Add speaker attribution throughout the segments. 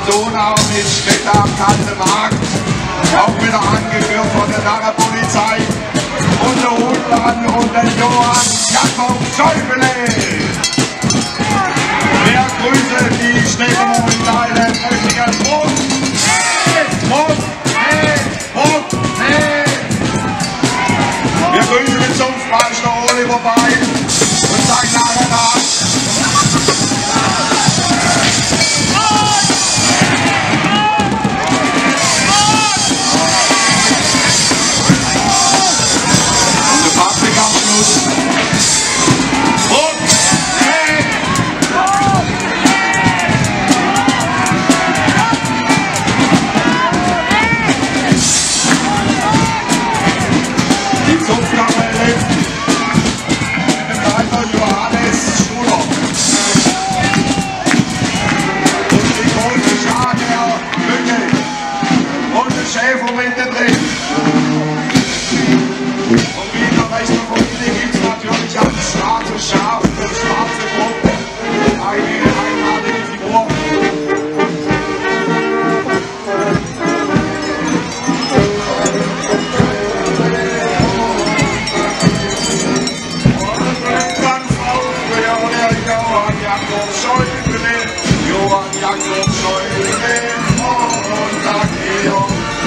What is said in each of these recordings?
Speaker 1: Donau mit Städte am Markt, auch wieder angeführt von der Narrhalla-Polizei, und der Hudelann und der Johann, Jakob, Schäufele. Wir grüßen die Städtemomentalen Hechingen. Wir grüßen den Zunftmeister Oliver bei und sagen Narrhalla. Schäfe mit drin. Und wie in der rechten Familie gibt es natürlich ein schwarzes Schaf, eine schwarze Gruppe, eine einmalige Figur. Johann Jakob Schäufele, und sagt ihr,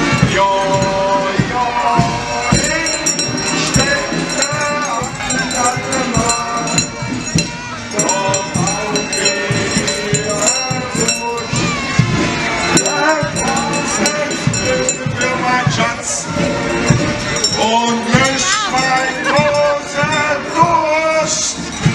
Speaker 1: und lösch mein großer Durst.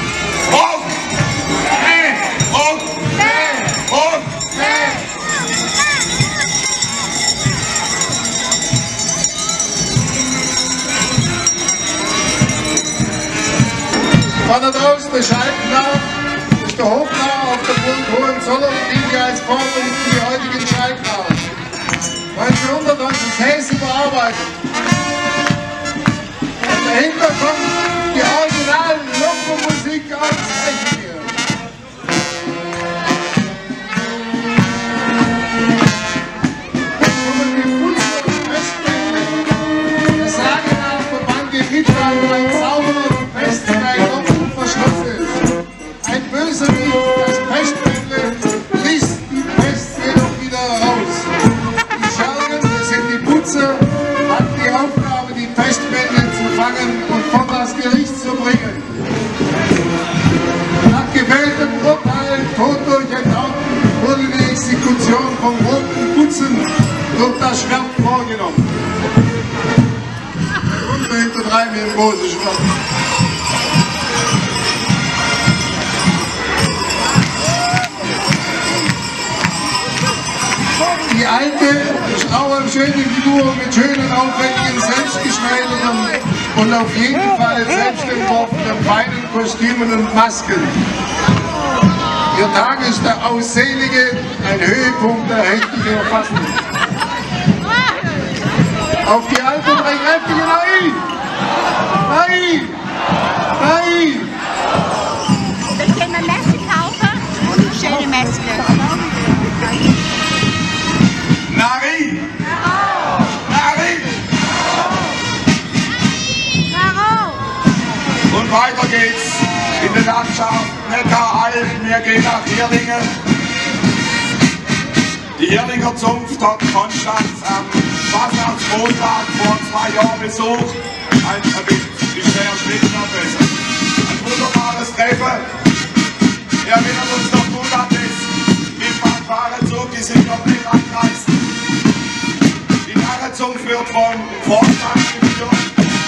Speaker 2: Von da draußen der Schaltnau ist der Hofnau auf der Burg Hohenzollern, diente als Vorbild für die heutigen Schaltnau. 1900 hat das Häs überarbeitet. Und dahinter kommt die originale Lokomusik aus Hechingen. Jetzt kommen die Putzer und Festbände. Der Sage nach verband die Mitwahl ein sauberer und festgeil verschlossen ist. Ein Bösewicht, das Pestbündel, ließ die Pest jedoch wieder heraus. Die Schergen, das sind die Putzer, hatten die Aufgabe, die Pestbände zu fangen und vor das Gericht zu bringen. Nach gefälltem Urteil, Tod durch Enthaupten, wurde die Exekution von roten Putzen durch das Schwert vorgenommen. Und dahinter treiben wir im großen Schwert. Die alte, straue, schöne Figur mit schönen, aufwendigen, selbstgeschneiderten und auf jeden Fall selbstentworfenen feinen Kostümen und Masken. Ihr Tag ist der Ausselige, ein Höhepunkt der Hechinger Fasnacht. Auf die alte, drei kräftige Nein! Nein! Nein!
Speaker 3: Wir können eine Messe kaufen und eine schöne Messe.
Speaker 1: Nari! Nari! Und weiter geht's in der Landschaft Neckar-Alpen. Wir gehen nach Hechingen. Die Hechiner Zunft hat Konstanz am Fasnachtsmontag vor 2 Jahren besucht. Ein wunderbares Treffen. Wir erinnern uns noch gut an das im Fahrenzug, die sind komplett angereist. Die Narrhalla-Zunft wird vom Vorstand geführt.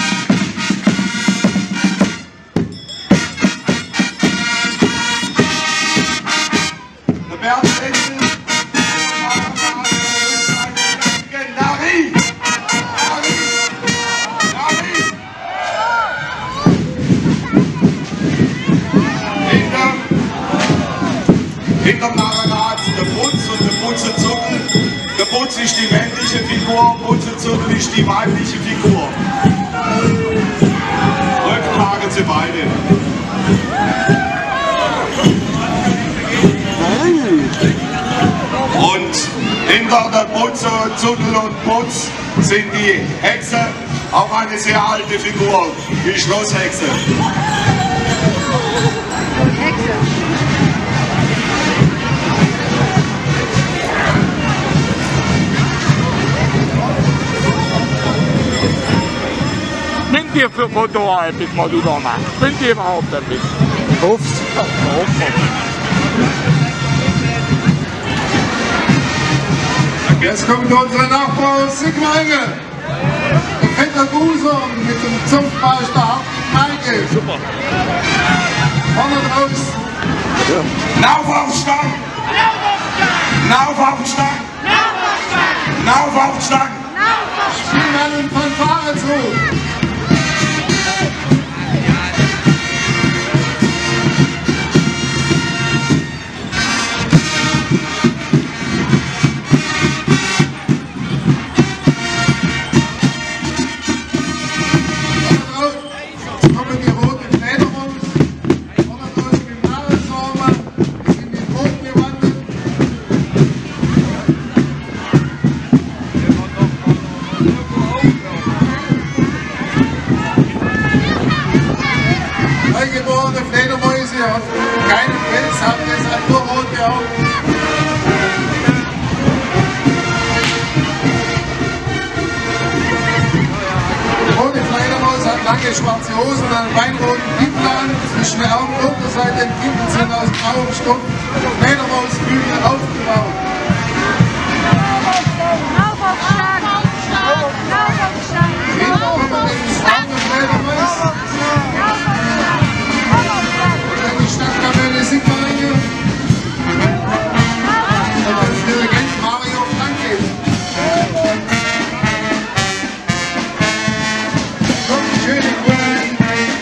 Speaker 1: Der Berger hinterm Narrhalla der Putz und der Putzenzuckel. Der Putz ist die männliche Figur, Putzenzuckel ist die weibliche Figur. Rücktragen sie beide. Und Hinter der Putz, Zudel und Putz sind die Hexen, auch eine sehr alte Figur, die Schlosshexe.
Speaker 4: Sind ihr für Foto etwas, was du da machst? Sind ihr überhaupt etwas? Ups.
Speaker 2: Jetzt kommt unsere Nachbar aus Sigmaringen. Der Vetter Guser mit dem Zunftmeister Markt.
Speaker 4: Super.
Speaker 2: Vorne raus.
Speaker 1: Lauf auf Stang! Lauf auf Stang! Lauf auf Stang!
Speaker 2: Spielmann von Fahrer zu. Schwarze Hosen und einen weinroten Kittel an, zwischen den Augen Unterseite den Kittel sind aus grauem Stoff, Fledermausflügel aufgebaut.
Speaker 3: Lauf auf Stang! Lauf auf Stang!
Speaker 2: Hinten kommen den Stang und Fledermaus. Und dann die Stadtkapelle Sigmaringen. Und als Dirigent Mario Franke. Schöne Grüne,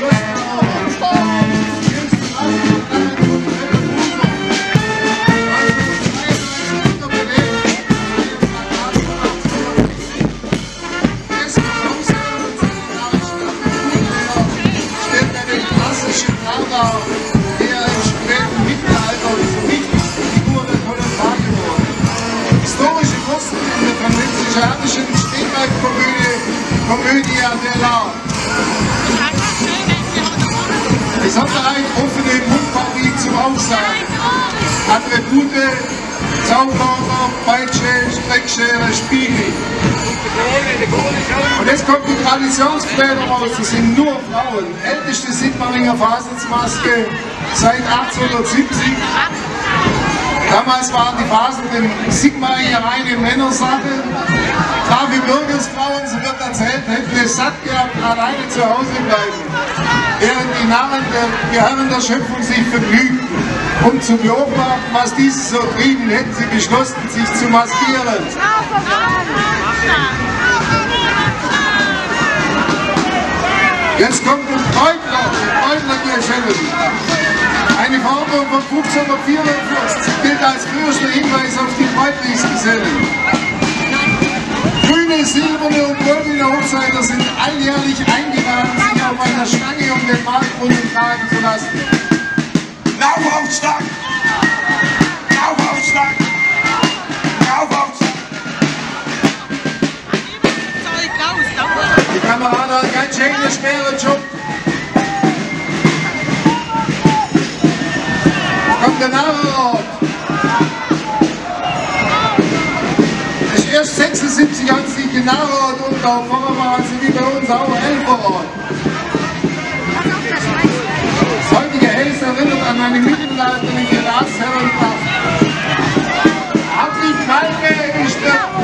Speaker 2: der im späten Mittelalter so wichtigste Figur der Corona-Fasching wurde. Historische Kosten in der französischen Spielball-Komödie dell'Art. Besonderheit offene Mundfabrik zum Aufsagen. Attribute, Zaunpauder, Peitsche, Streckschere, Spiegel. Und jetzt kommt die Traditionsfleder raus, das sind nur Frauen. Älteste Sigmaringer Fasnetsmaske seit 1870. Damals waren die Fasnet in Sigmaringen reine Männersache. Brave Bürgersfrauen, so wird erzählt, hätten es satt gehabt, alleine zu Hause bleiben. Während die Narren der Herren der Schöpfung sich vergnügten. Um zu beobachten, was diese so trieben, hätten sie beschlossen, sich zu maskieren. Jetzt kommt ein Bräutler-Gesellen. Eine Farbe von 1544 gilt als frühester Hinweis auf die Bräutlingsgesellen. Grüne, silberne und goldene Hochzeiter sind alljährlich eingeladen, sich auf einer Stange um den Marktbrunnen tragen zu lassen.
Speaker 1: Lauf auf Stang! Lauf auf Stang! Lauf auf Stang!
Speaker 2: Die Kameraden haben ganz schön einen schweren Job. Kommt der Narrhalla. Das ist erst 76 hat sich die Narrhalla umgebaut, vorher waren sie wie bei uns auch Elferrad. Das heutige Haus erinnert an eine mittelalterliche Ratsherrenpracht. Hartwig Kalke ist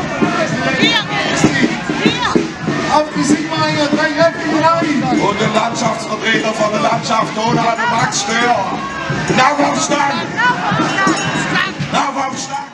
Speaker 2: auf die Sigmaringer 3 Häftlinge rein.
Speaker 1: Und der Landschaftsvertreter von der Landschaft Hudelann, Max Stör. Lauf auf Stang! Lauf auf Stang!